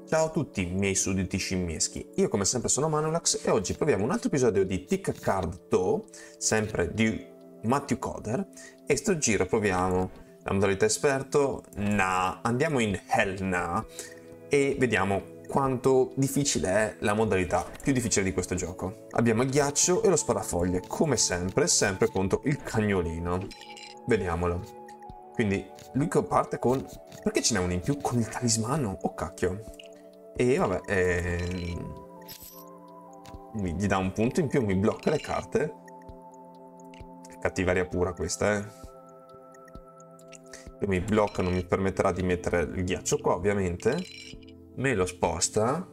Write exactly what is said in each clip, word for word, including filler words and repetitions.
Ciao a tutti, miei sudditi scimmieschi. Io come sempre sono Manulax e oggi proviamo un altro episodio di Pick a Card To, sempre di Matthew Coder, e sto giro proviamo la modalità esperto, nah, andiamo in Hell Nah e vediamo quanto difficile è la modalità più difficile di questo gioco. Abbiamo il ghiaccio e lo sparafoglie, come sempre, sempre contro il cagnolino. Vediamolo. Quindi lui che parte con... Perché ce n'è uno in più con il talismano? Oh cacchio. E vabbè, ehm... gli dà un punto in più, mi blocca le carte. Cattiveria pura questa, eh. E mi blocca, non mi permetterà di mettere il ghiaccio qua, ovviamente. Me lo sposta.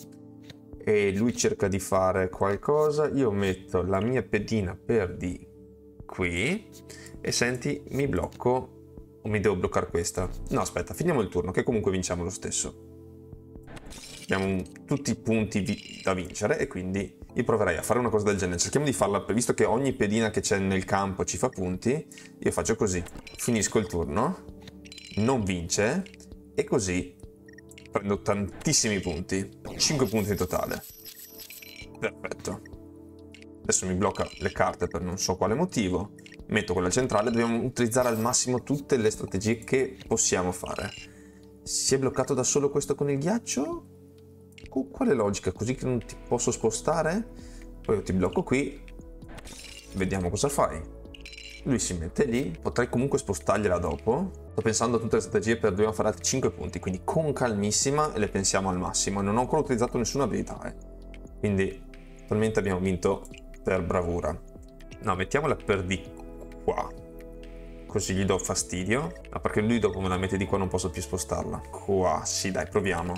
E lui cerca di fare qualcosa. Io metto la mia pedina per di qui. E senti, mi blocco. O mi devo bloccare questa? No, aspetta, finiamo il turno, che comunque vinciamo lo stesso. Abbiamo un, tutti i punti vi da vincere e quindi io proverei a fare una cosa del genere. Cerchiamo di farla, visto che ogni pedina che c'è nel campo ci fa punti, io faccio così. Finisco il turno, non vince, e così prendo tantissimi punti. cinque punti in totale. Perfetto. Adesso mi blocca le carte per non so quale motivo. Metto quella centrale, dobbiamo utilizzare al massimo tutte le strategie che possiamo fare. Si è bloccato da solo questo con il ghiaccio? Con quale logica? Così che non ti posso spostare? Poi io ti blocco qui. Vediamo cosa fai. Lui si mette lì. Potrei comunque spostargliela dopo. Sto pensando a tutte le strategie per dobbiamo fare altri cinque punti. Quindi con calmissima e le pensiamo al massimo. Non ho ancora utilizzato nessuna abilità. Eh. Quindi attualmente abbiamo vinto per bravura. No, mettiamola per di qua. Così gli do fastidio. Ah, perché lui dopo me la mette di qua, non posso più spostarla. Qua, sì, dai, proviamo.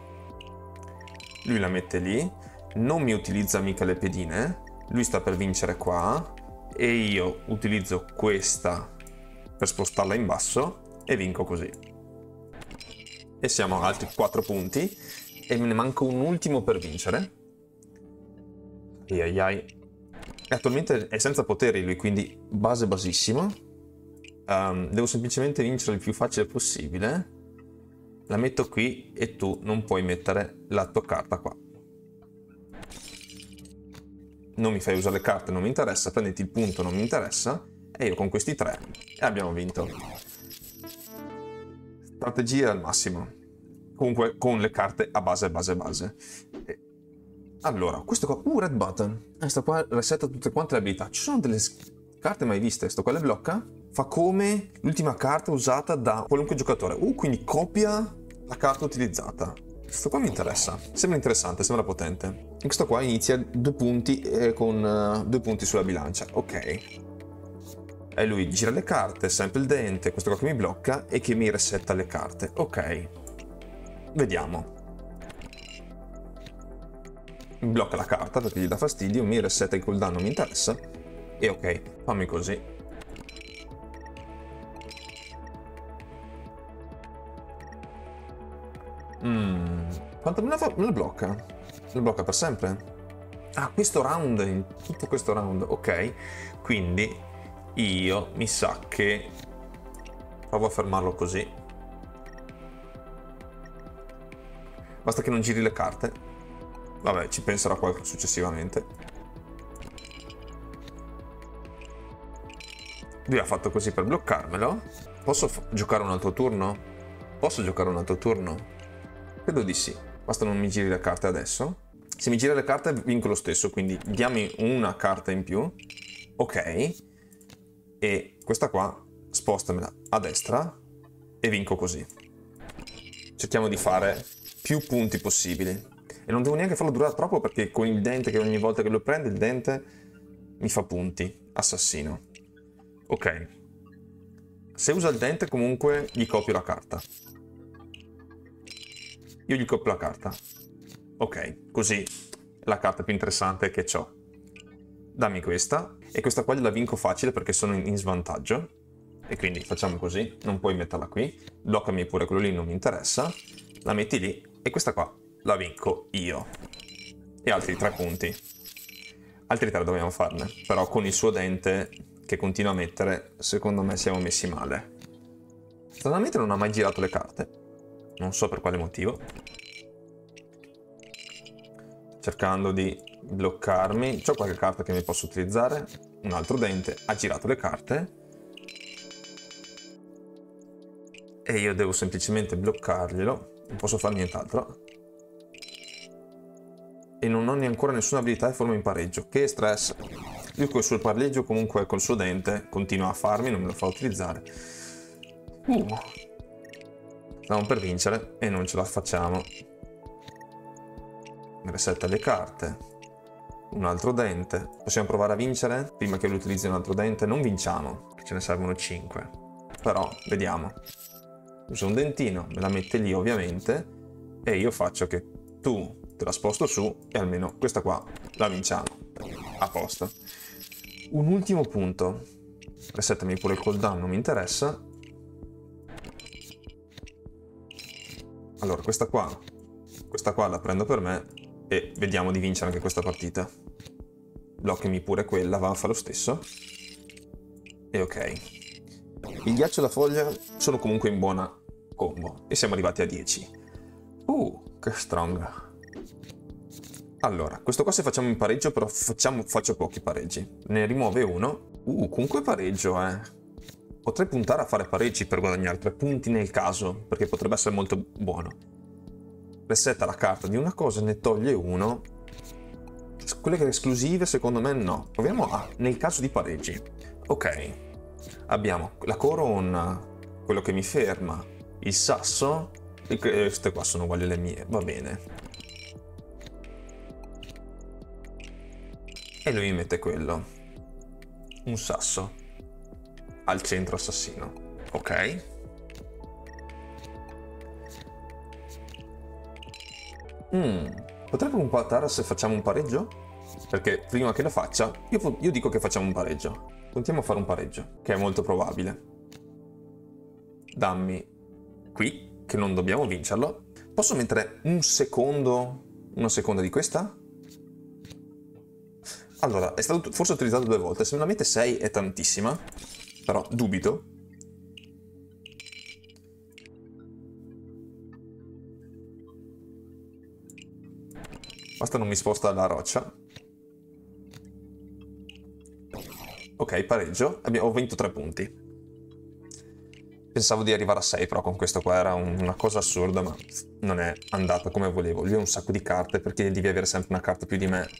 Lui la mette lì. Non mi utilizza mica le pedine. Lui sta per vincere qua. E io utilizzo questa per spostarla in basso. E vinco così. E siamo a altri quattro punti. E me ne manca un ultimo per vincere. Ai ai ai. E attualmente è senza poteri lui, quindi base basissimo. Um, devo semplicemente vincere il più facile possibile. La metto qui e tu non puoi mettere la tua carta qua. Non mi fai usare le carte, non mi interessa. Prenditi il punto, non mi interessa. E io con questi tre e abbiamo vinto. Strategia al massimo. Comunque con le carte a base, base, base. E allora, questo qua, uh, red button. Questo qua resetta tutte quante le abilità. Ci sono delle carte mai viste. Sto qua le blocca. Fa come l'ultima carta usata da qualunque giocatore. Uh, quindi copia la carta utilizzata. Questo qua mi interessa. Sembra interessante, sembra potente. E questo qua inizia due punti eh, con uh, due punti sulla bilancia. Ok. E lui gira le carte, sempre il dente. Questo qua che mi blocca e che mi resetta le carte. Ok. Vediamo. Mi blocca la carta perché gli dà fastidio, mi resetta il cooldown, non mi interessa. E ok, fammi così. Mm, quanto me la, fa? Me la blocca? Me la blocca per sempre? Ah, questo round, in tutto questo round, ok. Quindi io mi sa che provo a fermarlo così. Basta che non giri le carte. Vabbè, ci penserò poi successivamente. Lui ha fatto così per bloccarmelo. Posso giocare un altro turno? Posso giocare un altro turno? Credo di sì. Basta non mi giri le carte adesso. Se mi gira le carte vinco lo stesso, quindi diami una carta in più. Ok. E questa qua spostamela a destra e vinco così. Cerchiamo di fare più punti possibili. E non devo neanche farlo durare troppo perché con il dente che ogni volta che lo prende il dente mi fa punti. Assassino. Ok. Se usa il dente comunque gli copio la carta. Io gli copio la carta. Ok, così è la carta più interessante che ho. Dammi questa. E questa qua gliela vinco facile perché sono in svantaggio. E quindi facciamo così. Non puoi metterla qui. Bloccami pure quello lì, non mi interessa. La metti lì. E questa qua la vinco io. E altri tre punti. Altri tre dobbiamo farne. Però con il suo dente che continua a mettere, secondo me siamo messi male. Stranamente non ha mai girato le carte. Non so per quale motivo. cercando di bloccarmi. C'ho qualche carta che mi posso utilizzare. Un altro dente ha girato le carte e io devo semplicemente bloccarglielo, non posso fare nient'altro. E non ho neanche ancora nessuna abilità e forma in pareggio. Che stress. Lui col suo pareggio comunque col suo dente continua a farmi, non me lo fa utilizzare. Uh. Stiamo per vincere e non ce la facciamo. Mi resetta le carte. Un altro dente. Possiamo provare a vincere? Prima che lui utilizzi un altro dente non vinciamo, ce ne servono cinque. Però vediamo. Uso un dentino, me la mette lì ovviamente e io faccio che tu te la sposto su e almeno questa qua la vinciamo. A posto. Un ultimo punto. Resettami pure il cooldown, non mi interessa. Allora, questa qua, questa qua la prendo per me e vediamo di vincere anche questa partita. Bloccami pure quella, va a fare lo stesso. E ok. Il ghiaccio e la foglia sono comunque in buona combo e siamo arrivati a dieci. Uh, che strong. Allora, questo qua se facciamo in pareggio, però facciamo, faccio pochi pareggi. Ne rimuove uno. Uh, comunque pareggio, eh. Potrei puntare a fare pareggi per guadagnare tre punti nel caso, perché potrebbe essere molto buono. Resetta la carta di una cosa, ne toglie uno. Quelle che esclusive, secondo me, no. Proviamo a, nel caso di pareggi. Ok. Abbiamo la corona, quello che mi ferma, il sasso. E queste qua sono uguali alle mie, va bene. E lui mi mette quello. Un sasso. Al centro assassino. Ok. Mm. Potrebbe un po' attara se facciamo un pareggio? Perché prima che lo faccia, io, io dico che facciamo un pareggio. Puntiamo a fare un pareggio, che è molto probabile. Dammi qui, che non dobbiamo vincerlo. Posso mettere un secondo, una seconda di questa? Allora, è stato forse utilizzato due volte. Se me la mette sei è tantissima, però dubito. Basta non mi sposta la roccia. Ok, pareggio. Abbiamo, ho vinto tre punti. Pensavo di arrivare a sei, però con questo qua era un, una cosa assurda, ma non è andata come volevo. Lui ha un sacco di carte, perché devi avere sempre una carta più di me.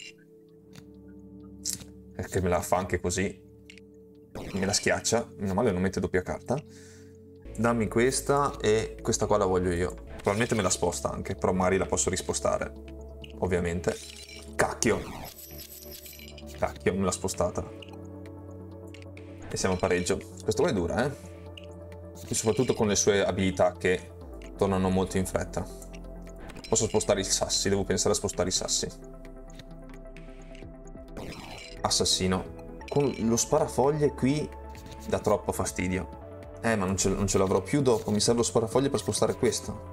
Perché me la fa anche così. Me la schiaccia. Meno male non mette doppia carta. Dammi questa e questa qua la voglio io. Probabilmente me la sposta anche, però magari la posso rispostare. Ovviamente. Cacchio. Cacchio, me l'ha spostata. E siamo a pareggio. Questo qua è dura, eh? E soprattutto con le sue abilità che tornano molto in fretta. Posso spostare i sassi, devo pensare a spostare i sassi. Assassino. Con lo sparafoglie qui dà troppo fastidio. Eh, ma non ce, non ce l'avrò più dopo. Mi serve lo sparafoglie per spostare questo.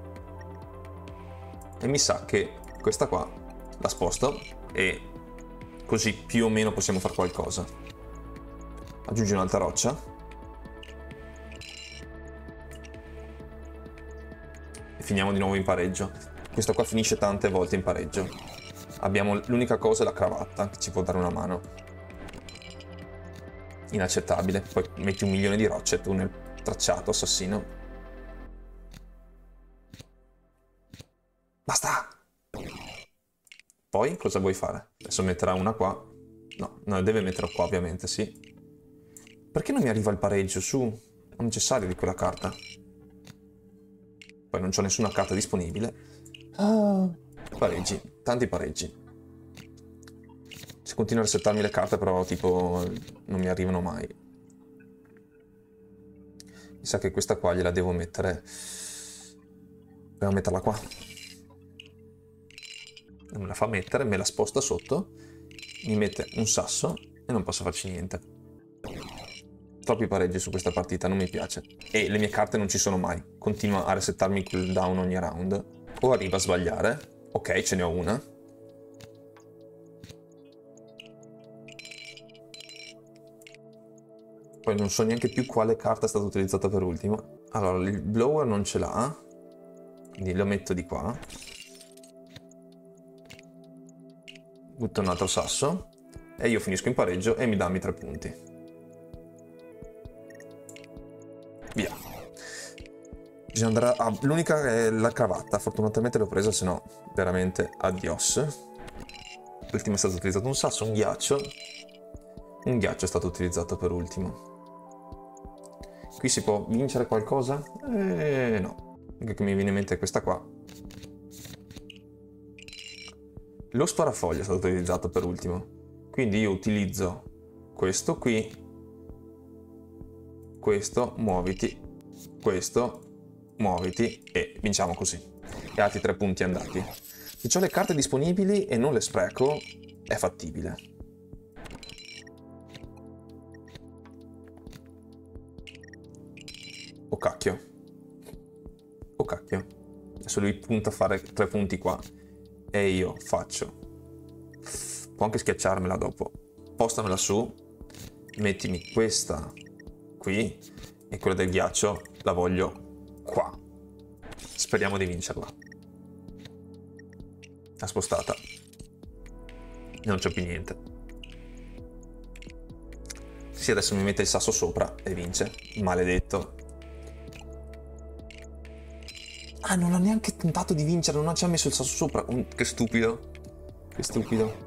E mi sa che questa qua la sposto e così più o meno possiamo fare qualcosa. Aggiungi un'altra roccia. E finiamo di nuovo in pareggio. Questo qua finisce tante volte in pareggio. Abbiamo l'unica cosa è la cravatta, che ci può dare una mano. Inaccettabile. Poi metti un milione di rocce tu nel tracciato, assassino. Basta! Poi cosa vuoi fare? Adesso metterà una qua. No, no, deve metterla qua ovviamente, sì. Perché non mi arriva il pareggio su? È necessario di quella carta. Poi non c'ho nessuna carta disponibile. Ah, pareggi, tanti pareggi. Se continuo a resettarmi le carte però tipo non mi arrivano mai. Mi sa che questa qua gliela devo mettere. Devo metterla qua. Non me la fa mettere, me la sposta sotto. Mi mette un sasso e non posso farci niente. Troppi pareggi su questa partita, non mi piace. E le mie carte non ci sono mai. Continua a resettarmi il cooldown ogni round. O arriva a sbagliare. Ok, ce ne ho una. Poi non so neanche più quale carta è stata utilizzata per ultimo. Allora, il blower non ce l'ha. Quindi lo metto di qua. butta un altro sasso e io finisco in pareggio e mi dammi tre punti. Via. Bisogna andare a... L'unica è la cravatta, fortunatamente l'ho presa, se no veramente adios. L'ultimo è stato utilizzato un sasso, un ghiaccio. Un ghiaccio è stato utilizzato per ultimo. Qui si può vincere qualcosa? Eh no. L'unica che mi viene in mente è questa qua. Lo sparafoglio è stato utilizzato per ultimo. Quindi io utilizzo questo qui. Questo, muoviti. Questo, muoviti. E vinciamo così. E altri tre punti andati. Se ho le carte disponibili e non le spreco, è fattibile. Oh cacchio. Oh cacchio. Adesso lui punta a fare tre punti qua. E io faccio. Può anche schiacciarmela dopo. Postamela su. Mettimi questa qui. E quella del ghiaccio la voglio qua. Speriamo di vincerla. L'ha spostata. Non c'è più niente. Sì, adesso mi mette il sasso sopra e vince. Maledetto. Ah, non ha neanche tentato di vincere, non ha già messo il sasso sopra. Mm, che stupido. Che stupido.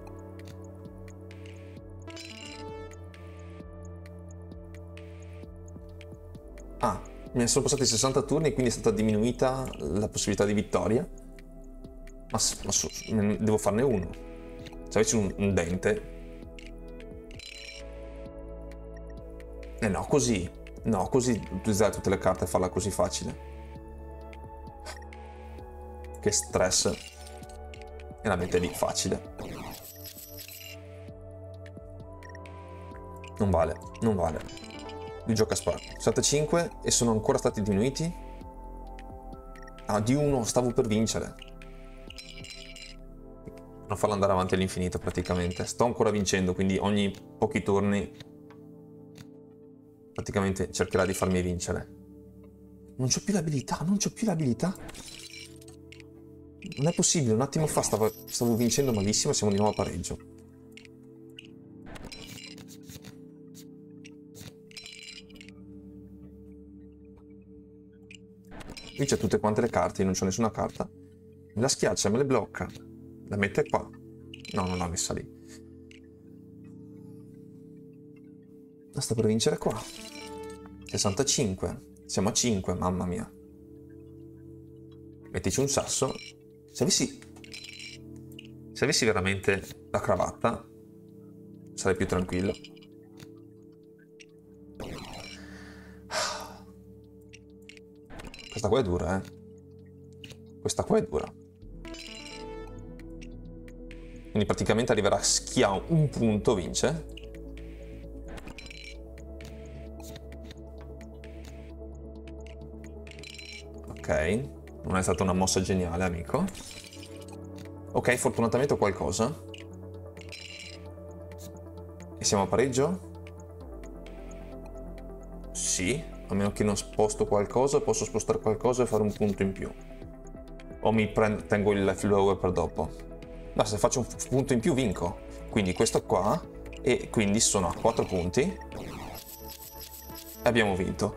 Ah, mi sono passati sessanta turni e quindi è stata diminuita la possibilità di vittoria. Ma, ma devo farne uno. Se avessi un, un dente... Eh no, così. No, così utilizzare tutte le carte e farla così facile. Che stress. E la mette lì, facile. Non vale, non vale. Lui gioca a sparo. sessantacinque e sono ancora stati diminuiti? Ah, di uno, stavo per vincere. Non farlo andare avanti all'infinito praticamente. Sto ancora vincendo, quindi ogni pochi turni praticamente cercherà di farmi vincere. Non c'ho più l'abilità, non c'ho più l'abilità. Non è possibile, un attimo fa stavo, stavo vincendo malissimo e siamo di nuovo a pareggio. Qui c'è tutte quante le carte, io non c'ho nessuna carta. Me la schiaccia, me le blocca. La mette qua. No, non l'ha messa lì. La sta per vincere qua. sessantacinque. Siamo a cinque, mamma mia. Mettici un sasso. Se avessi... Se avessi veramente la cravatta, sarei più tranquillo. Questa qua è dura, eh. Questa qua è dura. Quindi praticamente arriverà a chi ha un punto vince. Ok, non è stata una mossa geniale, amico. Ok, fortunatamente ho qualcosa. E siamo a pareggio? Sì, a meno che non sposto qualcosa, posso spostare qualcosa e fare un punto in più. O mi prendo, tengo il flower per dopo. No, se faccio un punto in più vinco. Quindi questo qua, e quindi sono a quattro punti. E abbiamo vinto.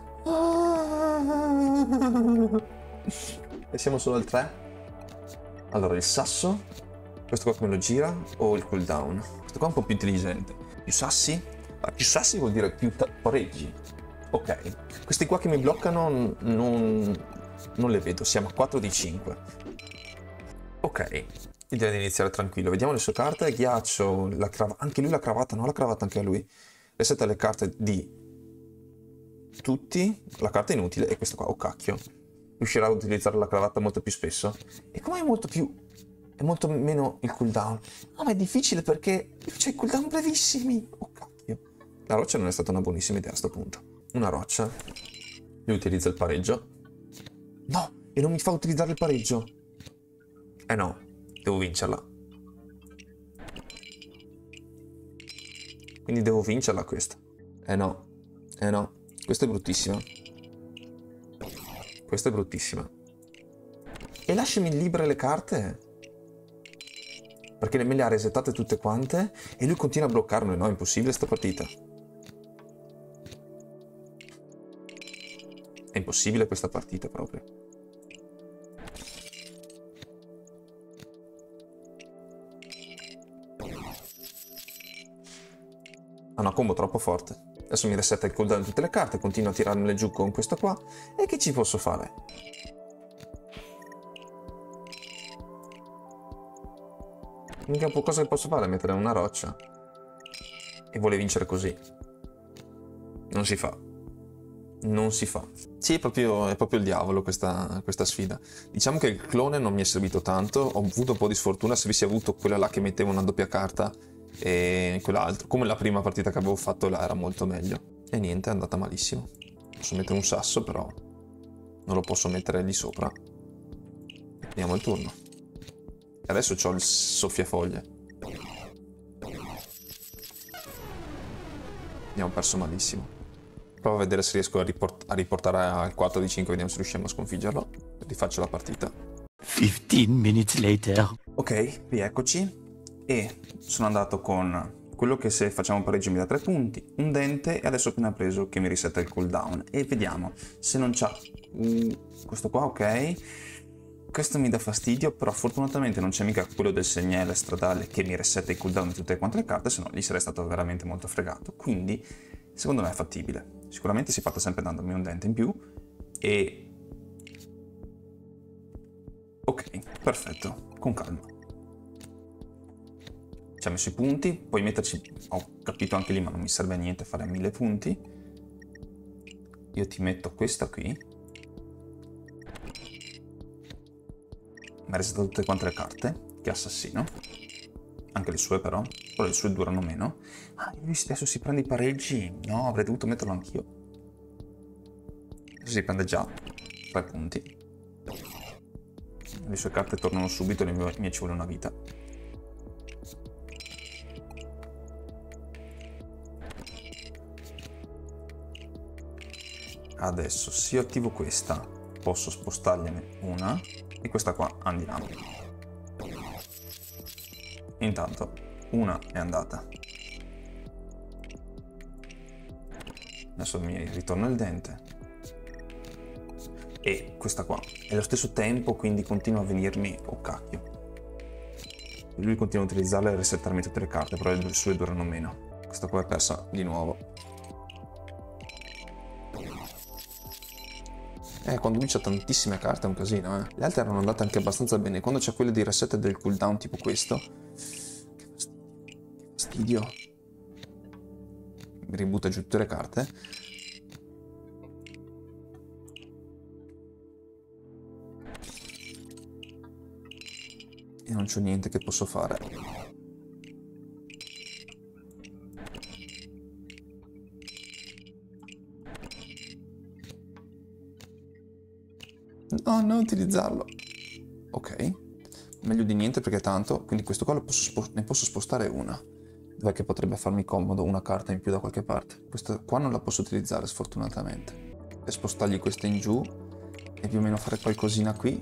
E siamo solo al tre. Allora, il sasso. Questo qua come lo gira? O il cooldown? Questo qua è un po' più intelligente. Più sassi? Ah, più sassi vuol dire più pareggi. Ok. Questi qua che mi bloccano non, non le vedo. Siamo a quattro di cinque. Ok. Direi di iniziare tranquillo. Vediamo le sue carte. Ghiaccio, la cravatta. Anche lui la cravatta, no? La cravatta anche a lui. Resetta le carte di tutti. La carta è inutile. E questa qua, oh cacchio. Riuscirà ad utilizzare la cravatta molto più spesso. E come è molto più... è molto meno il cooldown. No, ma è difficile perché c'è i cooldown brevissimi. Oh cacchio. La roccia non è stata una buonissima idea a sto punto. Una roccia. Lui utilizza il pareggio. No, e non mi fa utilizzare il pareggio. Eh no. Devo vincerla. Quindi devo vincerla questa. Eh no. Eh no. Questa è bruttissima. Questa è bruttissima. E lasciami libere le carte. Perché me le ha resettate tutte quante e lui continua a bloccarmi. No, è impossibile sta partita. È impossibile questa partita proprio. Ha una combo troppo forte. Adesso mi resetta il cooldown di tutte le carte, continuo a tirarmele giù con questo qua. E che ci posso fare? L'unica cosa che posso fare è mettere una roccia. E vuole vincere così. Non si fa. Non si fa. Sì, è proprio, è proprio il diavolo questa, questa sfida. Diciamo che il clone non mi è servito tanto. Ho avuto un po' di sfortuna se avessi avuto quella là che metteva una doppia carta e quell'altro. Come la prima partita che avevo fatto là era molto meglio. E niente, è andata malissimo. Posso mettere un sasso, però non lo posso mettere lì sopra. Andiamo al turno. E adesso ho il soffiafoglie. Abbiamo perso malissimo. Provo a vedere se riesco a, riport a riportare al quattro di cinque, vediamo se riusciamo a sconfiggerlo. Rifaccio la partita. quindici minutes later. Ok, rieccoci. E sono andato con quello che se facciamo pareggio mi dà tre punti, un dente e adesso ho appena preso che mi risetta il cooldown. E vediamo se non c'ha uh, questo qua, ok. Questo mi dà fastidio, però fortunatamente non c'è mica quello del segnale stradale che mi resetta il cooldown di tutte quante le carte, se no gli sarei stato veramente molto fregato. Quindi secondo me è fattibile. Sicuramente si fatta sempre dandomi un dente in più e... ok, perfetto, con calma. Ci ha messo i punti, puoi metterci... ho capito anche lì, ma non mi serve a niente fare mille punti. Io ti metto questa qui. Mi ha resettato tutte quante le carte. Che assassino. Anche le sue però. Però le sue durano meno. Ah, lui adesso si prende i pareggi. No, avrei dovuto metterlo anch'io. Adesso si prende già tre punti. Le sue carte tornano subito, le mie ci vuole una vita. Adesso se io attivo questa posso spostargliene una e questa qua andiamo. Intanto una è andata. Adesso mi ritorna il dente. E questa qua è allo stesso tempo, quindi continua a venirmi... oh cacchio. Lui continua a utilizzarla e a resettarmi tutte le carte, però le sue durano meno. Questa qua è persa di nuovo. Eh, quando lui c'ha tantissime carte è un casino, eh. Le altre erano andate anche abbastanza bene. Quando c'è quelle di reset del cooldown tipo questo... che fastidio. Mi ributta giù tutte le carte. E non c'ho niente che posso fare. No, non utilizzarlo. Ok. Meglio di niente perché tanto... quindi questo qua lo posso ne posso spostare una. Dov'è che potrebbe farmi comodo una carta in più da qualche parte? Questa qua non la posso utilizzare sfortunatamente. Per spostargli questa in giù e più o meno fare qualcosina qui.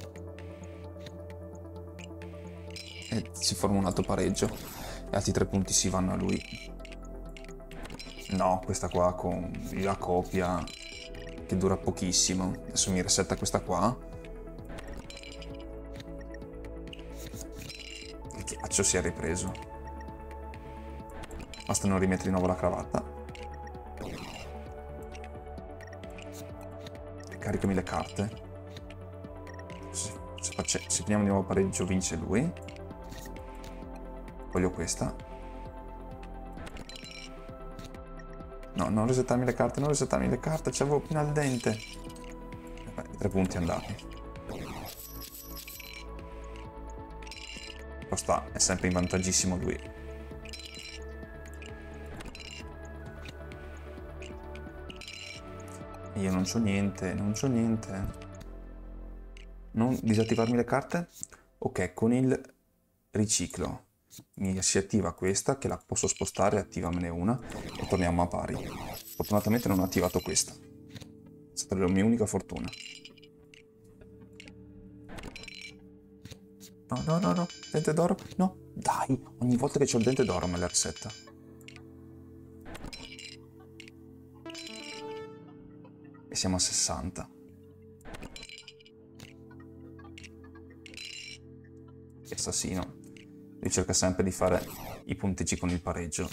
E si forma un altro pareggio. E altri tre punti si vanno a lui. No, questa qua con la copia... che dura pochissimo. Adesso mi resetta questa qua. Il ghiaccio si è ripreso. Basta non rimettere di nuovo la cravatta. Caricami le carte. Se, se, faccia, se finiamo di nuovo pareggio vince lui. Voglio questa. No, non resettarmi le carte, non resettarmi le carte, c'avevo appena il dente. Beh, i tre punti andati. Però sta, è sempre in vantaggissimo lui. Io non c'ho niente, non c'ho niente. Non disattivarmi le carte? Ok, con il riciclo mi si attiva questa, che la posso spostare, attivamene una e torniamo a pari. Fortunatamente non ho attivato questa. È stata la mia unica fortuna. no, no, no, no, dente d'oro, no, dai, ogni volta che c'ho il dente d'oro me la resetta. E siamo a sessanta. Assassino. Lui cerca sempre di fare i punteggi con il pareggio.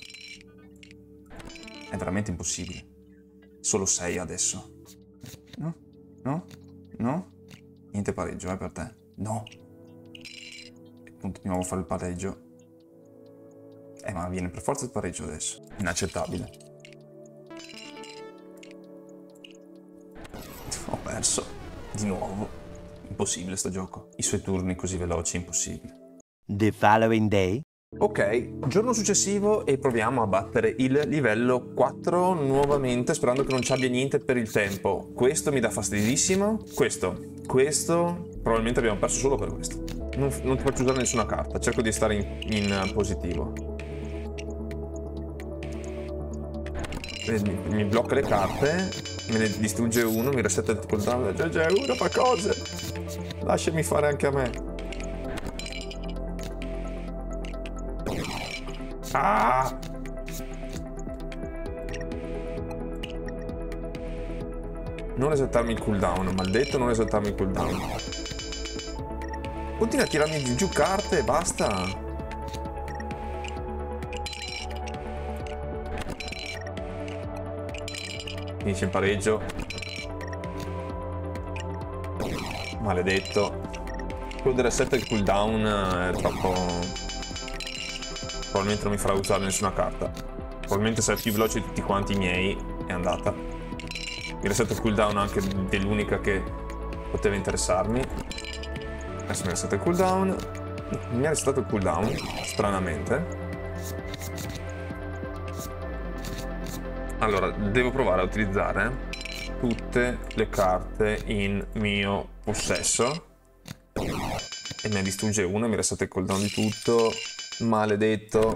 È veramente impossibile. Solo sei adesso. No? No? No? Niente pareggio, eh, per te. No. Continuiamo a fare il pareggio. Eh, ma viene per forza il pareggio adesso. Inaccettabile. Ho perso. Di nuovo. Impossibile sto gioco. I suoi turni così veloci, impossibile. The following day. Ok, giorno successivo e proviamo a battere il livello quattro nuovamente, sperando che non ci abbia niente per il tempo. Questo mi dà fastidissimo. Questo, questo, probabilmente abbiamo perso solo per questo. Non, non ti faccio usare nessuna carta, cerco di stare in, in positivo. Mi, mi blocca le carte, me ne distrugge uno, mi resetta il cooldown. Già già uno fa cose. Lasciami fare anche a me. Ah! Non esaltarmi il cooldown, maledetto, non esaltarmi il cooldown. Continua a tirarmi giù carte e basta. Finisce in pareggio. Maledetto. Quello del reset del cooldown è troppo... Probabilmente non mi farà usare nessuna carta. Probabilmente sarà più veloce di tutti quanti i miei. È andata. Mi resetta il cooldown anche dell'unica che poteva interessarmi. Adesso mi resetta il cooldown. Mi ha resettato il cooldown, stranamente. Allora, devo provare a utilizzare tutte le carte in mio possesso. E ne distrugge una, mi resetta il cooldown di tutto. Maledetto.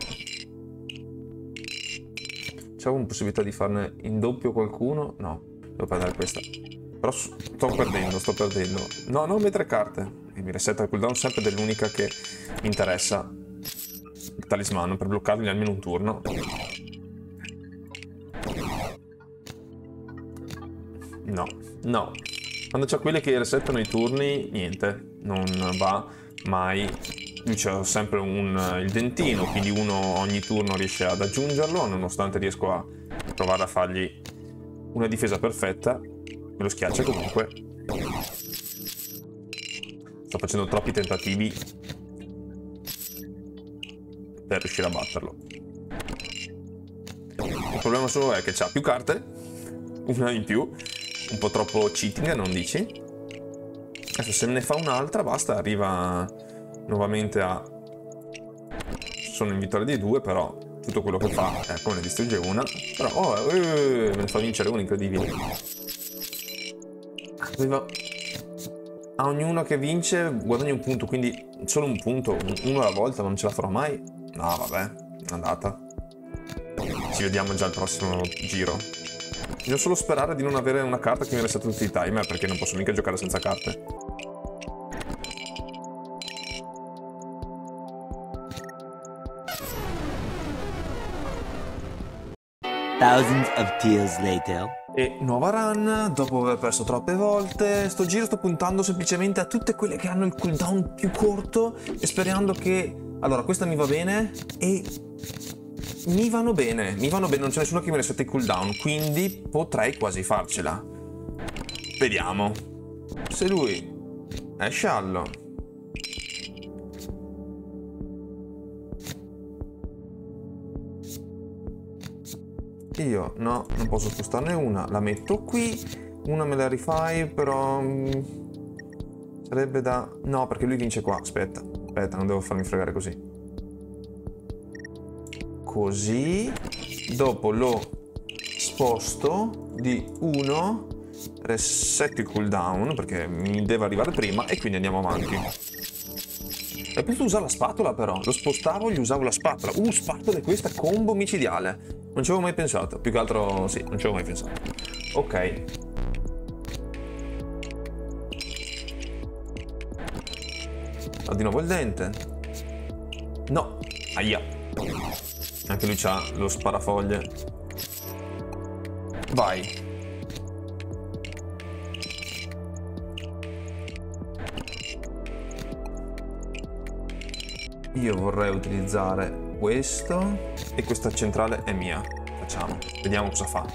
C'è una possibilità di farne in doppio qualcuno? No, devo prendere questa. Però sto perdendo, sto perdendo. No, non mettere carte. E mi resetta il cooldown sempre dell'unica che mi interessa. Il talismano, per bloccarmi almeno un turno. No, no. Quando c'ho quelli che resettano i turni, niente. Non va mai. Lui c'ha sempre un, il dentino, quindi uno ogni turno riesce ad aggiungerlo, nonostante riesco a provare a fargli una difesa perfetta. Me lo schiaccia comunque. Sto facendo troppi tentativi per riuscire a batterlo. Il problema solo è che c'ha più carte, una in più, un po' troppo cheating, non dici? Adesso se ne fa un'altra basta, arriva nuovamente a... Sono in vittoria di due, però tutto quello che fa, ecco, ne distrugge una. Però, oh, eh, me ne fa vincere una, incredibile. Aveva... A ognuno che vince guadagna un punto, quindi solo un punto, uno alla volta, non ce la farò mai. No, vabbè, è andata. Ci vediamo già al prossimo giro. Bisogna solo sperare di non avere una carta che mi resta tutti i timer, perché non posso mica giocare senza carte. Thousands of tears later. E nuova run, dopo aver perso troppe volte. Sto giro sto puntando semplicemente a tutte quelle che hanno il cooldown più corto e sperando che... Allora, questa mi va bene e... Mi vanno bene, mi vanno bene, non c'è nessuno che mi resetta il cooldown, quindi potrei quasi farcela. Vediamo. Se lui è sciallo... Io no, non posso spostarne una, la metto qui, una me la rifai, però mh, sarebbe da... No, perché lui vince qua, aspetta, aspetta, non devo farmi fregare così. Così, dopo lo sposto di uno, resetto il cooldown, perché mi deve arrivare prima, e quindi andiamo avanti. È potuto usare la spatola però, lo spostavo e gli usavo la spatola. Uh, spatola, questa combo micidiale. Non ci avevo mai pensato, più che altro sì, non ci avevo mai pensato. Ok. Ha di nuovo il dente. No, aia. Anche lui c'ha lo sparafoglie. Vai. Io vorrei utilizzare questo e questa centrale è mia. Facciamo, vediamo cosa fa.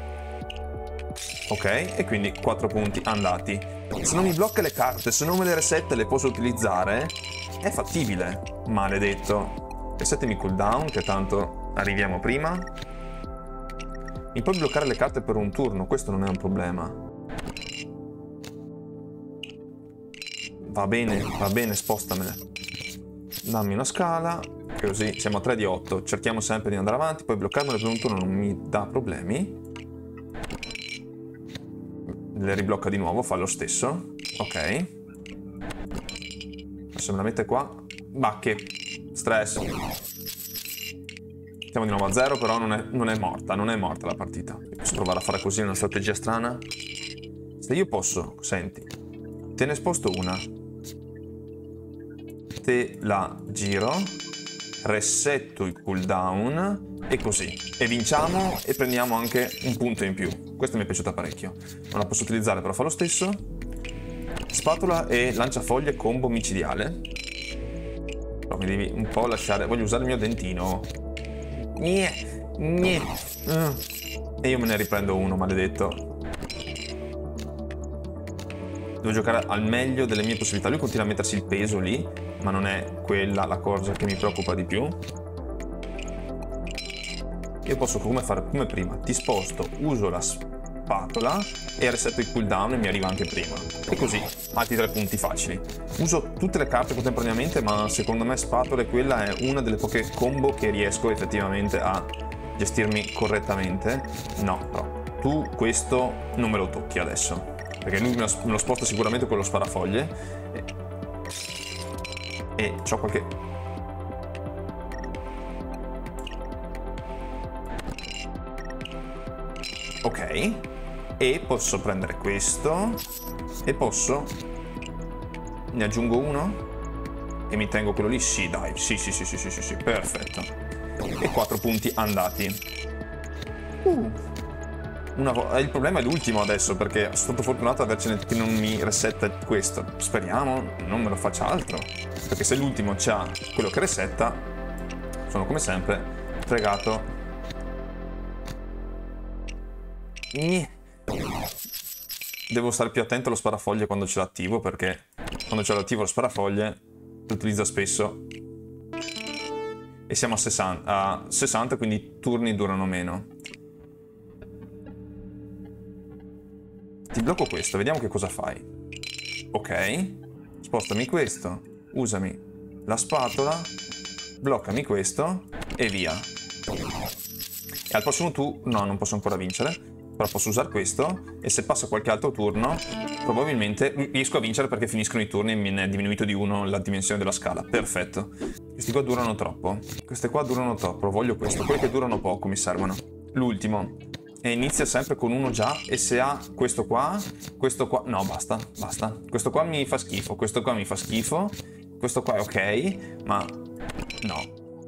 Ok, e quindi quattro punti andati. Se non mi blocca le carte, se non me le resetta e le posso utilizzare, è fattibile. Maledetto. Resettami cooldown, che tanto arriviamo prima. Mi puoi bloccare le carte per un turno, questo non è un problema. Va bene, va bene, spostamele. Dammi una scala, così siamo a tre di otto. Cerchiamo sempre di andare avanti, poi bloccarmele per un turno non mi dà problemi. Le riblocca di nuovo, fa lo stesso. Ok. Adesso me la mette qua. Ma che stress. Siamo di nuovo a zero, però non è, non è morta, non è morta la partita. Posso provare a fare così una strategia strana? Se io posso, senti, te ne sposto una. Te la giro, resetto il cooldown e così. E vinciamo e prendiamo anche un punto in più. Questa mi è piaciuta parecchio. Non la posso utilizzare, però fa lo stesso. Spatola e lanciafoglie combo micidiale. Però mi devi un po' lasciare... Voglio usare il mio dentino. Gne, gne. Uh. E io me ne riprendo uno, maledetto. Devo giocare al meglio delle mie possibilità. Lui continua a mettersi il peso lì, ma non è quella la cosa che mi preoccupa di più. Io posso come fare come prima. Ti sposto, uso la spatola e resetto il cooldown e mi arriva anche prima. E così, altri tre punti facili. Uso tutte le carte contemporaneamente, ma secondo me spatola, quella è una delle poche combo che riesco effettivamente a gestirmi correttamente. No, però tu questo non me lo tocchi adesso, perché lui me lo sposta sicuramente con lo sparafoglie e, e c'ho qualche... Ok, e posso prendere questo e posso... Ne aggiungo uno e mi tengo quello lì? Sì, dai, sì, sì, sì, sì, sì, sì, sì, perfetto. E quattro punti andati. Uh. Una il problema è l'ultimo adesso, perché sono stato fortunato ad avercene che non mi resetta questo. Speriamo non me lo faccia altro, perché se l'ultimo c'ha quello che resetta, sono come sempre fregato. Devo stare più attento allo sparafoglie quando ce l'attivo, perché quando ce l'attivo lo sparafoglie lo utilizza spesso. E siamo a sessanta, a sessanta, quindi i turni durano meno. Ti blocco questo, vediamo che cosa fai. Ok, spostami questo, usami la spatola, bloccami questo e via. E al prossimo tu, no, non posso ancora vincere, però posso usare questo e se passa qualche altro turno probabilmente riesco a vincere, perché finiscono i turni e mi è diminuito di uno la dimensione della scala. Perfetto. Questi qua durano troppo, queste qua durano troppo, voglio questo. Quelli che durano poco mi servono. L'ultimo. E inizia sempre con uno già, e se ha questo qua, questo qua, no basta, basta, questo qua mi fa schifo, questo qua mi fa schifo, questo qua è ok, ma no,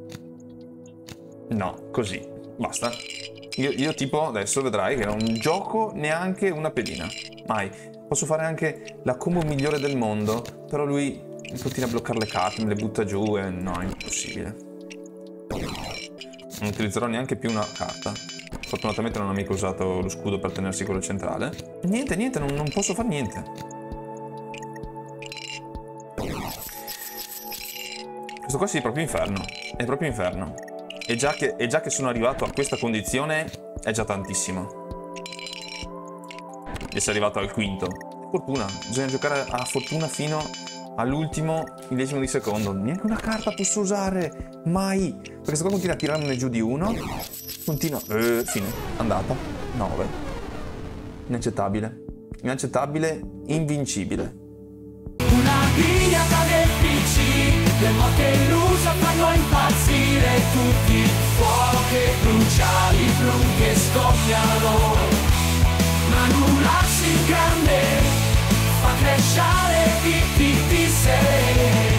no, così, basta. Io, io tipo adesso vedrai che non gioco neanche una pedina, mai. Posso fare anche la combo migliore del mondo, però lui continua a bloccare le carte, me le butta giù e no, è impossibile. Non utilizzerò neanche più una carta. Fortunatamente non ho mica usato lo scudo per tenersi quello centrale. Niente, niente, non, non posso fare niente. Questo qua sì, è proprio inferno. È proprio inferno. E già che, e già che sono arrivato a questa condizione, è già tantissimo. Di essere arrivato al quinto. Fortuna. Bisogna giocare a fortuna fino all'ultimo millesimo di secondo. Neanche una carta posso usare. Mai. Perché questo qua continua a tirarmene giù di uno. Continua, eh, fine, andata, nove. Inaccettabile, inaccettabile, invincibile. Una pigliata del P C, le motte illusa fanno impazzire tutti. Fuoco che brucia, i plum che scoppiano, ma nulla si grande fa crescere i P T sei.